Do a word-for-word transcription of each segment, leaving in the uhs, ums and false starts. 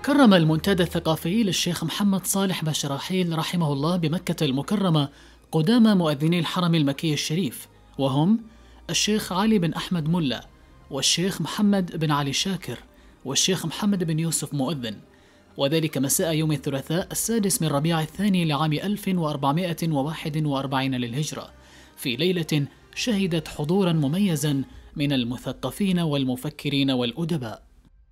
كرم المنتدى الثقافي للشيخ محمد صالح باشراحيل رحمه الله بمكة المكرمة قدام مؤذني الحرم المكي الشريف، وهم الشيخ علي بن أحمد ملا، والشيخ محمد بن علي شاكر، والشيخ محمد بن يوسف مؤذن، وذلك مساء يوم الثلاثاء السادس من ربيع الثاني لعام ألف وأربعمائة وواحد وأربعين للهجرة، في ليلة شهدت حضورا مميزا من المثقفين والمفكرين والأدباء.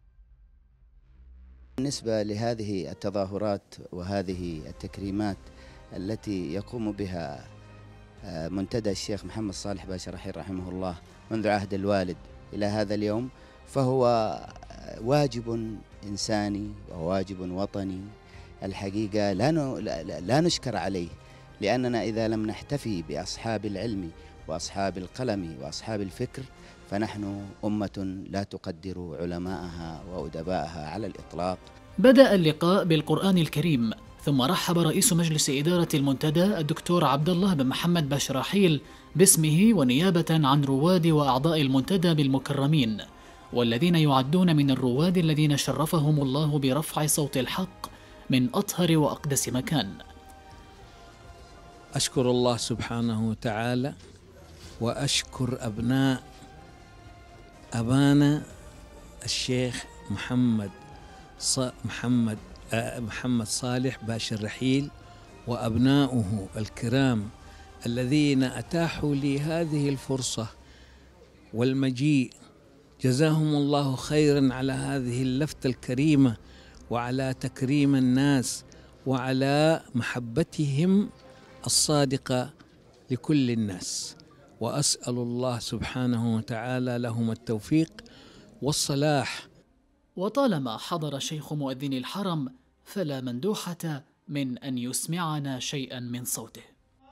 بالنسبة لهذه التظاهرات وهذه التكريمات التي يقوم بها منتدى الشيخ محمد صالح باشراحيل رحمه الله منذ عهد الوالد إلى هذا اليوم، فهو واجب إنساني وواجب وطني الحقيقة لا لا نشكر عليه، لأننا إذا لم نحتفي بأصحاب العلم وأصحاب القلم وأصحاب الفكر فنحن أمة لا تقدر علماءها وأدباءها على الإطلاق. بدأ اللقاء بالقرآن الكريم، ثم رحب رئيس مجلس إدارة المنتدى الدكتور عبد الله بن محمد باشراحيل باسمه ونيابة عن رواد وأعضاء المنتدى بالمكرمين، والذين يعدون من الرواد الذين شرفهم الله برفع صوت الحق من أطهر وأقدس مكان. أشكر الله سبحانه وتعالى، وأشكر أبناء أبانا الشيخ محمد ص... محمد آه محمد صالح باشراحيل وأبناؤه الكرام الذين أتاحوا لي هذه الفرصة والمجيء. جزاهم الله خيرا على هذه اللفتة الكريمة وعلى تكريم الناس وعلى محبتهم الصادقة لكل الناس، وأسأل الله سبحانه وتعالى لهم التوفيق والصلاح. وطالما حضر شيخ مؤذن الحرم فلا مندوحة من أن يسمعنا شيئا من صوته.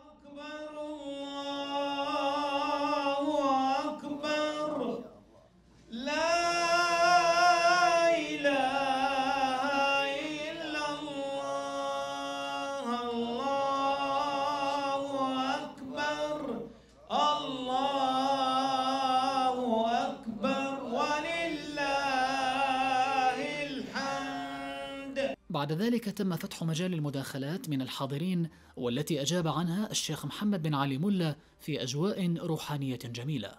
بعد ذلك تم فتح مجال المداخلات من الحاضرين، والتي أجاب عنها الشيخ محمد بن علي ملا في أجواء روحانية جميلة.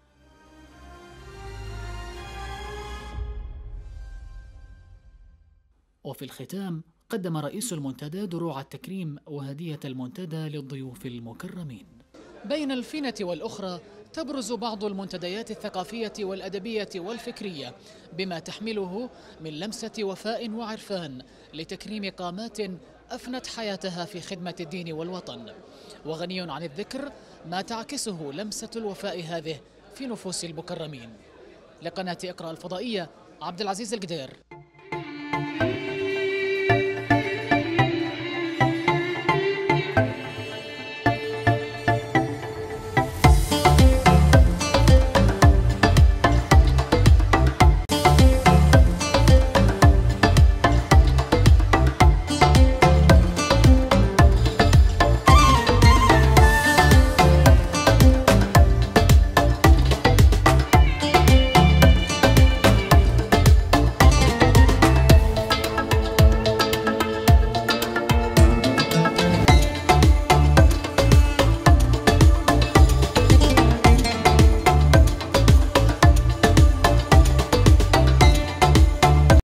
وفي الختام قدم رئيس المنتدى دروع التكريم وهدية المنتدى للضيوف المكرمين. بين الفينة والأخرى تبرز بعض المنتديات الثقافية والأدبية والفكرية بما تحمله من لمسة وفاء وعرفان لتكريم قامات أفنت حياتها في خدمة الدين والوطن، وغني عن الذكر ما تعكسه لمسة الوفاء هذه في نفوس المكرمين. لقناة اقرأ الفضائية، عبد العزيز القدير.